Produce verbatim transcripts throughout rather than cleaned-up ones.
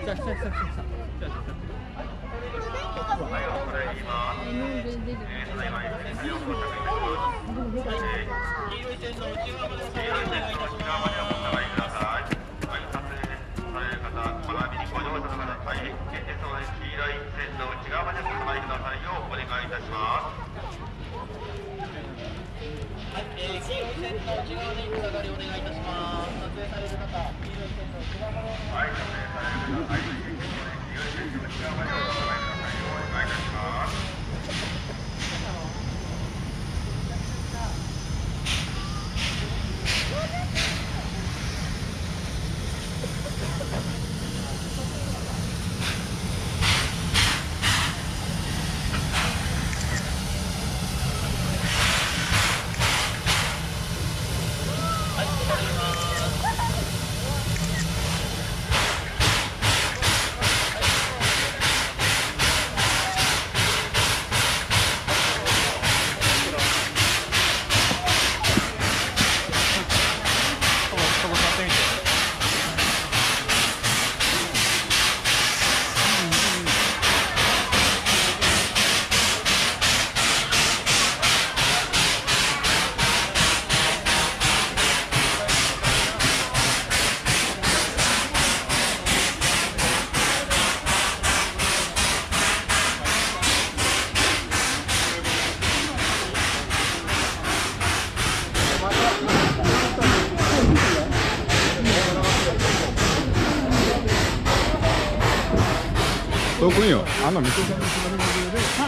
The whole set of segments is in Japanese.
遠くによ、あんなみそさんの隣の上で、はい。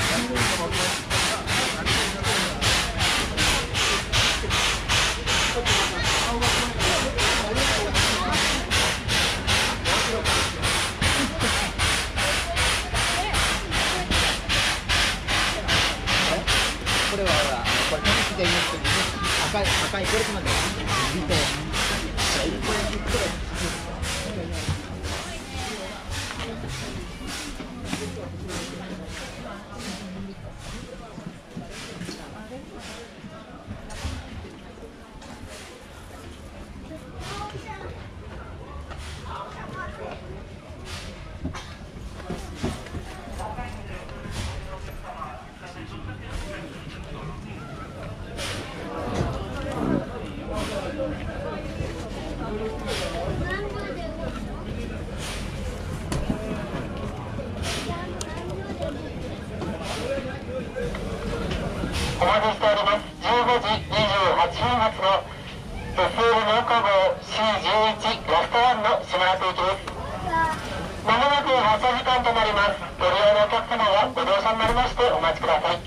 これはほら、これ試しで言うと赤い赤いこれとまで見て、これこれ。 お待ちしております。じゅうごじにじゅうはちふん発の エスエル 農家号 シーじゅういち ラストワンの島根行きです。まもなく発車時間となります。ご利用のお客様はご乗車になりましてお待ちください。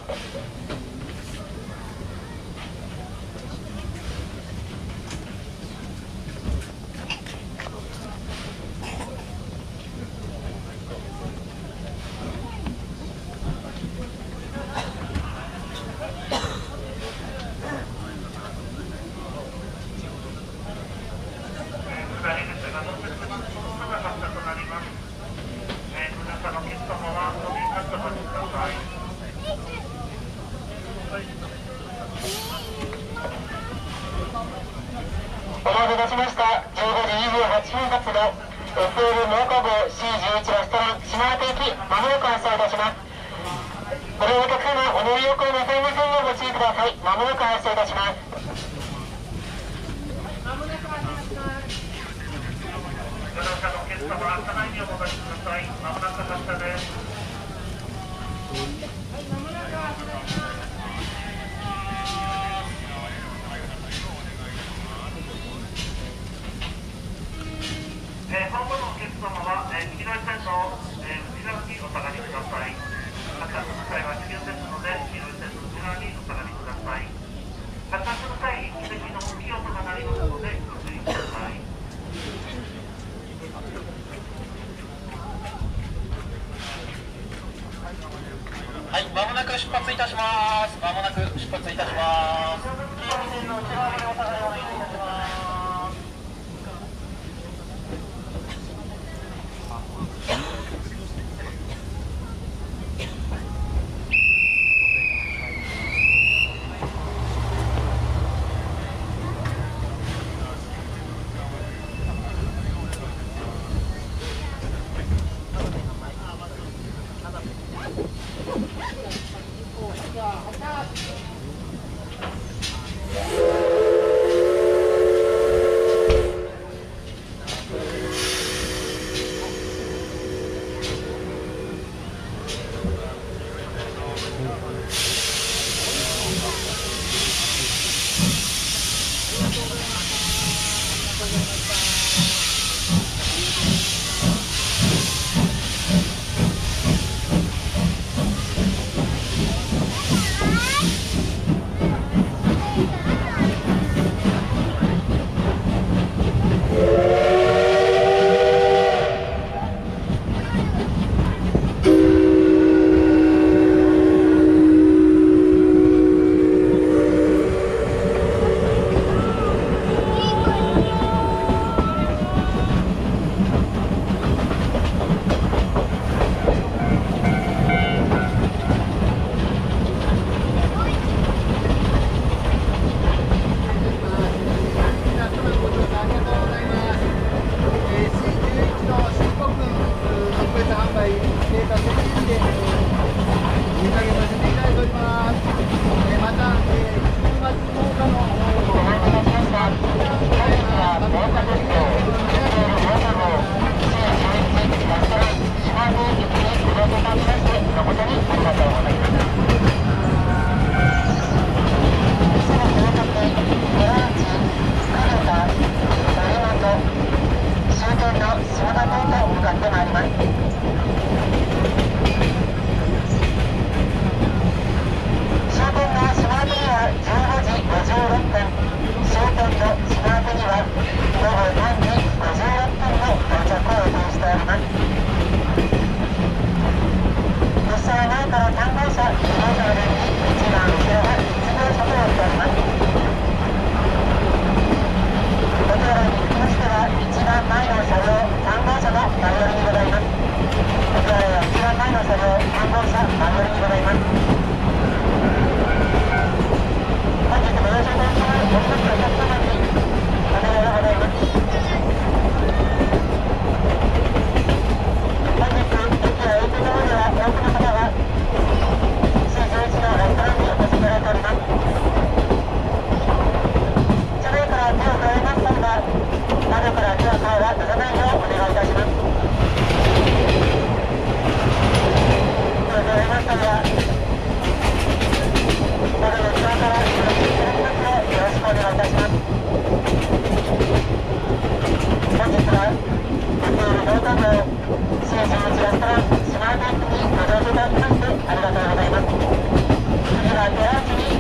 お待たせしました。じゅうごじにじゅうはちふん発の エスエル 農家号 シーじゅういち ラストラン島根行きまもなく発車いたします。ご利用のお客様、お乗り遅れなさいませんようご注意ください。まもなく発車いたします。まもなく発車します。ご乗車のお客様、車内にお戻りください。まもなく発車です。はい、まもなく発車します。えー、本部のお客様は、えー、黄色い線の、えー、内側にお下がりください。発車する際は自由ですので、黄色い線の内側にお下がりください。発車する際、奇跡の大きい音が鳴りますので、ご注意ください。はい、まもなく出発いたします。まもなく出発いたします。黄色い線の内側にお下がりお願いいたします。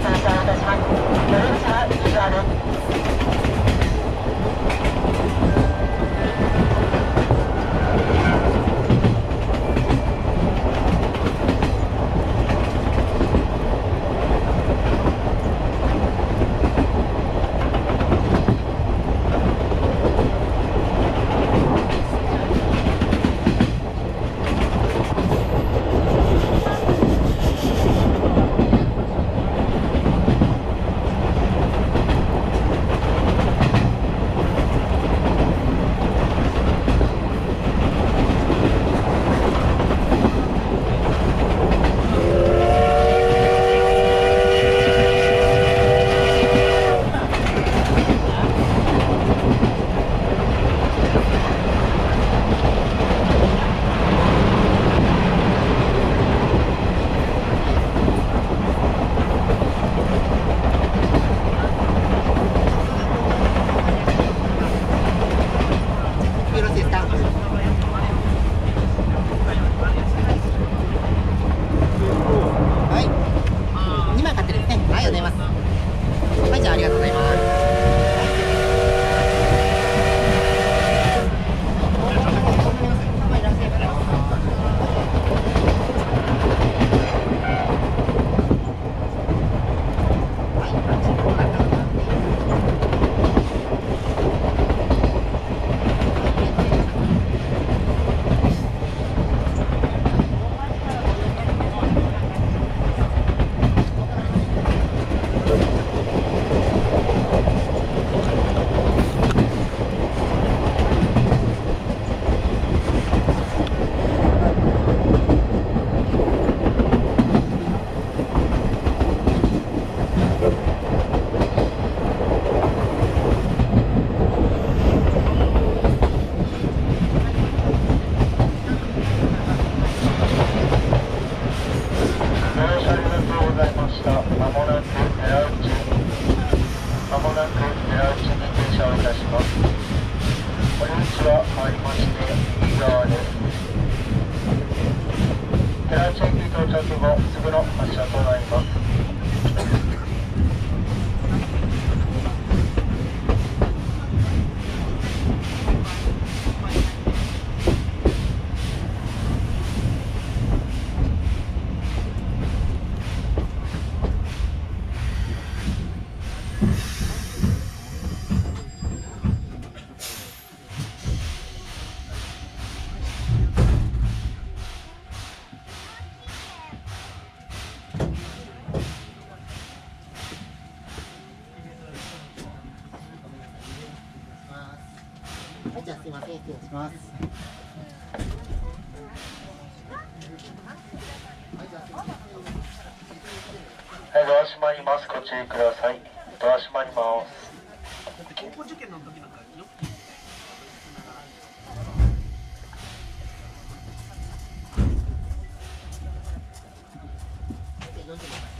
じゃあすいません、失礼します。 はい、ドア閉まります。ご注意ください。ドア閉まります。 高校受験の時なんかよよんじゅう